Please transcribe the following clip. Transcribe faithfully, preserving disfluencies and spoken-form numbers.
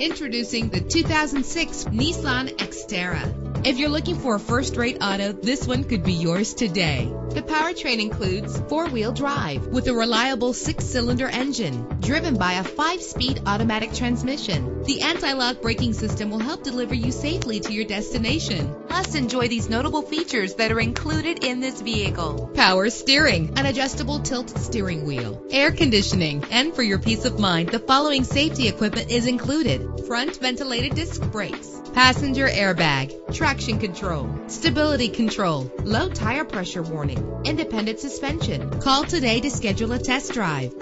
Introducing the two thousand six Nissan Xterra. If you're looking for a first-rate auto, this one could be yours today. The powertrain includes four-wheel drive with a reliable six-cylinder engine driven by a five-speed automatic transmission. The anti-lock braking system will help deliver you safely to your destination. Plus, enjoy these notable features that are included in this vehicle: power steering, an adjustable tilt steering wheel, air conditioning, and for your peace of mind, the following safety equipment is included: front ventilated disc brakes, passenger airbag, traction control, stability control, low tire pressure warning, independent suspension. Call today to schedule a test drive.